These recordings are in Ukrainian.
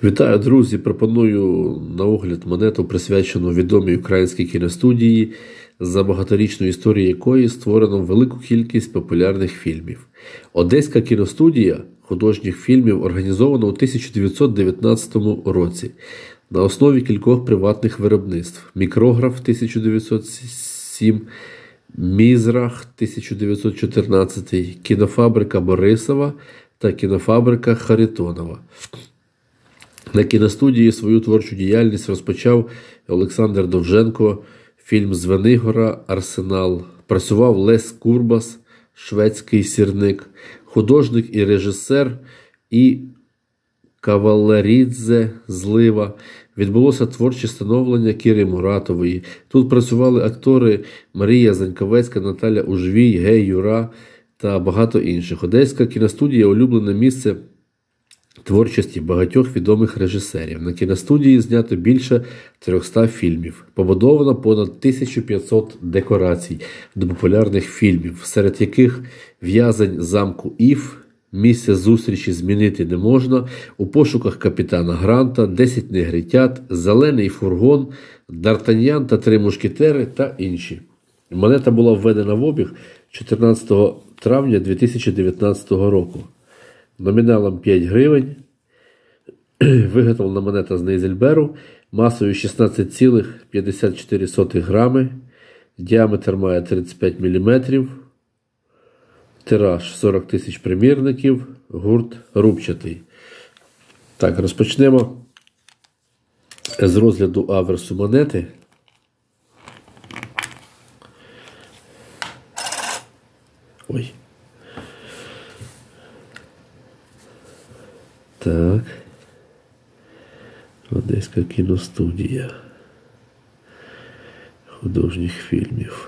Вітаю, друзі! Пропоную на огляд монету, присвячену відомій українській кіностудії, за багаторічну історію якої створено велику кількість популярних фільмів. Одеська кіностудія художніх фільмів організована у 1919 році на основі кількох приватних виробництв: Мікрограф 1907, Мізрах 1914, Кінофабрика Борисова та Кінофабрика Харитонова. На кіностудії свою творчу діяльність розпочав Олександр Довженко, фільм «Звенигора», «Арсенал». Працював Лесь Курбас, «Шведський сірник», художник і режисер і Кавалерідзе «Злива». Відбулося творче становлення Кіри Муратової. Тут працювали актори Марія Заньковецька, Наталя Ужвій, Гей Юра та багато інших. Одеська кіностудія – улюблене місце творчості багатьох відомих режисерів. На кіностудії знято більше 300 фільмів. Побудовано понад 1500 декорацій до популярних фільмів, серед яких «В'язень замку Ів», «Місце зустрічі змінити не можна», «У пошуках капітана Гранта», «10 негритят», «Зелений фургон», «Д'Артаньян та три мушкетери» та інші. Монета була введена в обіг 14 травня 2019 року. Номіналом 5 гривень. Виготовлена монета з Нейзельберу масою 16,54 грами. Діаметр має 35 мм. Тираж 40 тисяч примірників. Гурт рубчатий. Так, розпочнемо з розгляду аверсу монети. Ой. Так. Одеська кіностудія художніх фільмів.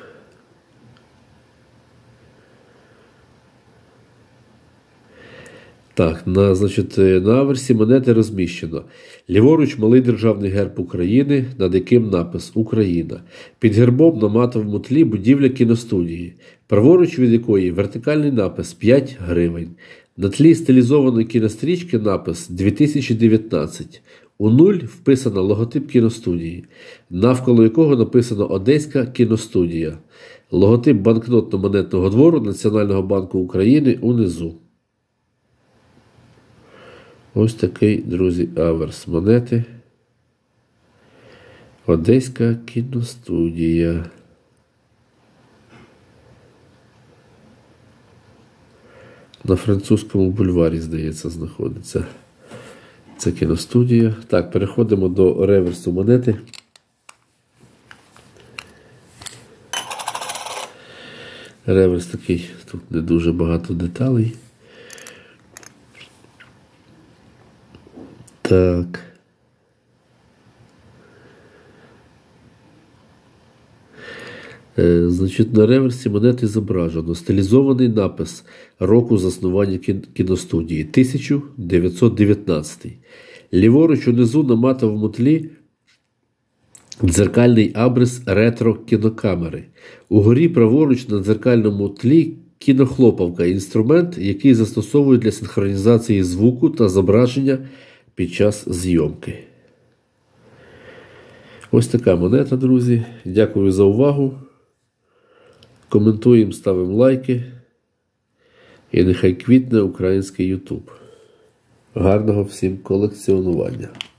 Так, на аверсі монети розміщено: ліворуч малий державний герб України, над яким напис «Україна». Під гербом на матовому тлі будівля кіностудії, праворуч від якої вертикальний напис «5 гривень». На тлі стилізованої кінострічки напис «2019». У 0 вписано логотип кіностудії, навколо якого написано «Одеська кіностудія». Логотип банкнотно-монетного двору Національного банку України унизу. Ось такий, друзі, аверс монети. Одеська кіностудія. На Французькому бульварі, здається, знаходиться ця кіностудія. Так, переходимо до реверсу монети. Реверс такий, тут не дуже багато деталей. Так. Значить, на реверсі монети зображено стилізований напис року заснування кіностудії – 1919. Ліворуч унизу на матовому тлі дзеркальний абрис ретро-кінокамери. Угорі праворуч на дзеркальному тлі кінохлопавка – інструмент, який застосовують для синхронізації звуку та зображення під час зйомки. Ось така монета, друзі. Дякую за увагу. Коментуємо, ставимо лайки. І нехай квітне український YouTube. Гарного всім колекціонування!